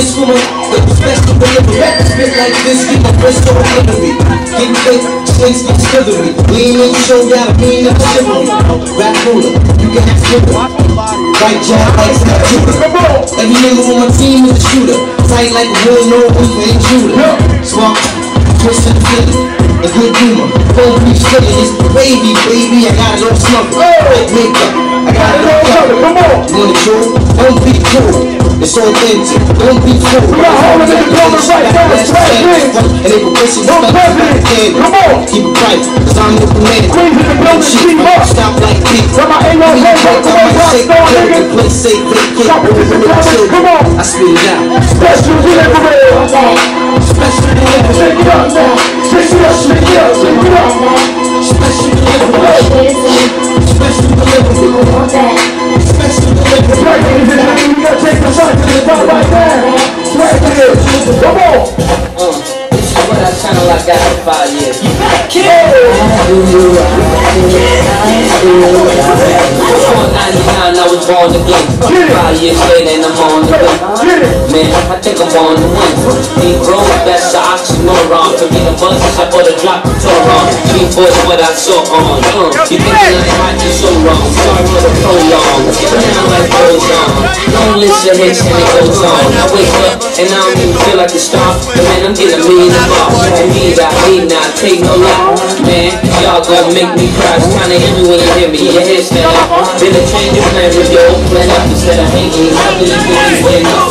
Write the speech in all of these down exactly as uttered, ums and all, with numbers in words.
for my special delivery. Spit like this, get my wrist on delivery. Get thick, snakes get slithery. Lean in, show down, mean and chivalry. Rap ruler, you can have slippery. Right jab like Snap Jupiter. Every nigga on my team is a shooter. Tight like a real no weak intruder. Smart, twist and flip. A good humor, full beef steady, it's the baby, baby, I got it all smothered. Like makeup, I got it all covered. Come on! You want it true? Don't be cool. It's authentic, don't be fool. We got all of the corner right now, it's right here. And they progressing stuff like a kid. Come on! Keep it tight, cause I'm the man. Queens in the building, keep up. Stop like me. Where my A O head, come on, rock star, nigga. Play safe, play kid. Come on! I spit it out. Special delivery. Special delivery. Shake it up, man. Shake it up. Shake it up, shake it up, special delivery, special delivery, special delivery. Right here, we gotta take the shot to the top right there. Right there, come on. Uh, this is what I sound like after five years. You better kill ninety-nine, I was born to game. Five years later and I'm on the win. Man, I think I'm born to win. Negro, that's the oxymoron. To be the buzzes, I put a drop the toe on. Beat boys, what I saw on. Uh, you think I ain't right, you're so wrong. Sorry for the prolong. Now life goes on. Don't listen to hits and it goes on. I wake up and I don't even feel like a star. But man, I'm getting a million bucks. I need, I need not take no lie. Man, y'all gonna make me cry. It's kinda heavy when you hear me. Your head stand up. Been a change of plan with your old plan up instead of hating. I believe in you when I'm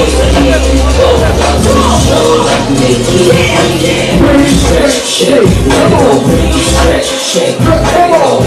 stretch, shake, let it go, stretch, shake, let it go,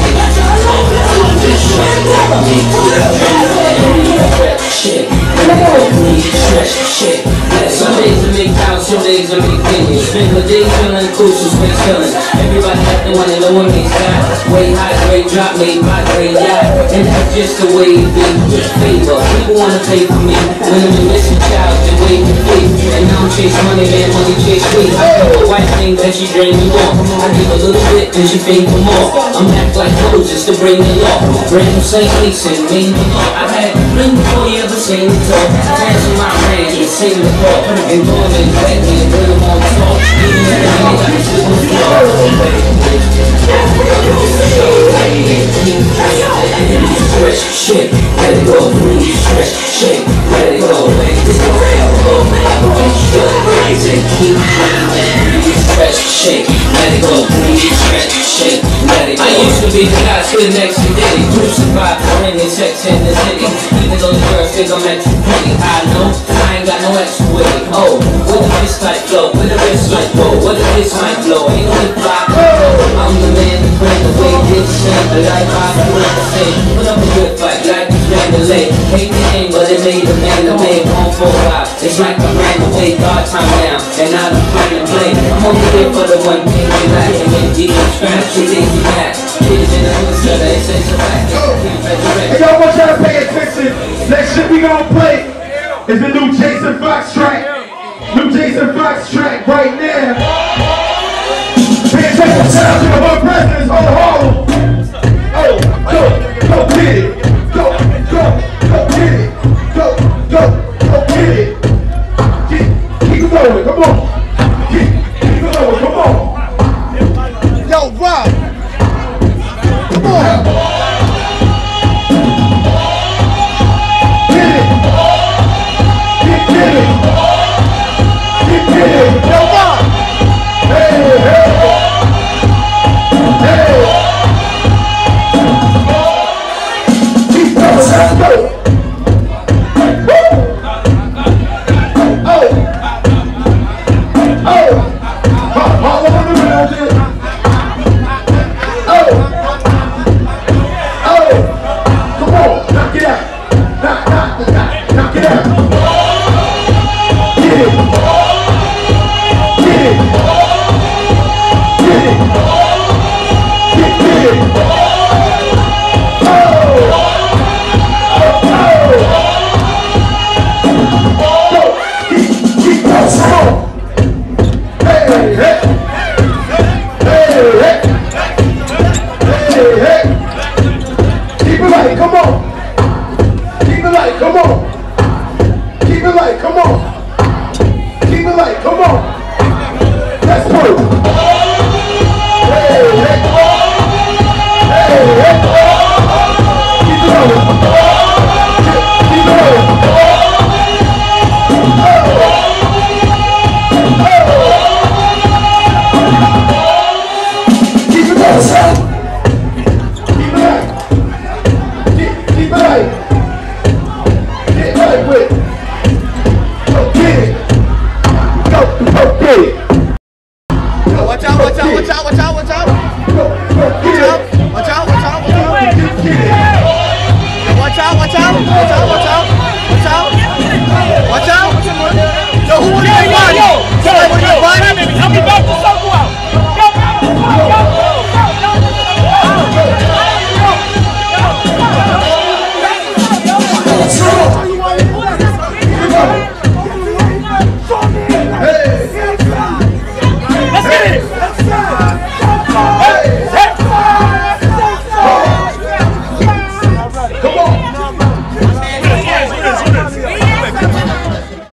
shake, let it go, stretch, shake. Some days I make cows, some days I make millions. Spend the day feeling cool, so spend feeling. Everybody got the one and the one they got. Way high, grade drop, made my grade yacht. And that's just the way it be. Favor, people wanna pay for me. When I'm a missing child, they wait to pay. And I don't chase money, man, money chase me. A white thing that she drain me more. I give a little bit, then she pay for more. I'm act like Moses to bring the law. Bring them Saint Mason, mean the law. I had ring before you ever seen the talk. Hands on my range and sing the call. And go and wet me and put them on talk. Even if I ain't got to sleep on the floor. Stretch, shake, let it go, breathe, stretch, shake, let it go, it's the real movement, crazy, keep moving, stretch, shake, let it go, breathe, stretch, shake, let it go. I used to be the guy sitting next to Diddy, crucified for any sex in the city, even though the girls think I'm extra pretty, I know, I ain't got no extra with it, oh, with a fist like flow, with a wrist like whoa, with a fist like blow, ain't no hip fly, I'm the man to bring the way this shit, the life I put up the same, put up a good fight, like this Mandalay, hate the name, but it made a man to make one four five, it's like I ran away, God time down, and I don't plan to play, I'm only here for the one thing we like, and then deep and scratch, you think you back, kids in the hood, so they say so back, hey y'all want y'all to pay attention, next shit we gonna play is the new Jason Fox track, new Jason Fox track right now. Pay attention, shout out to the one presidents on the hall. Oh, go, go get it, go, go, go get it, go, go, go get it. Keep, keep going, come on. Keep, keep going, come on. Yo, Rob, come on. Get it, get, get it, get, get it. Yo, Rob. Hey, hey. Let's go! Oh! Oh! All over the building! Oh! Oh! Come on! Knock it out! Knock, knock, knock, knock it out! Get it! Get it! Get it! Get, get it! Hey, hey, hey, hey, hey, hey.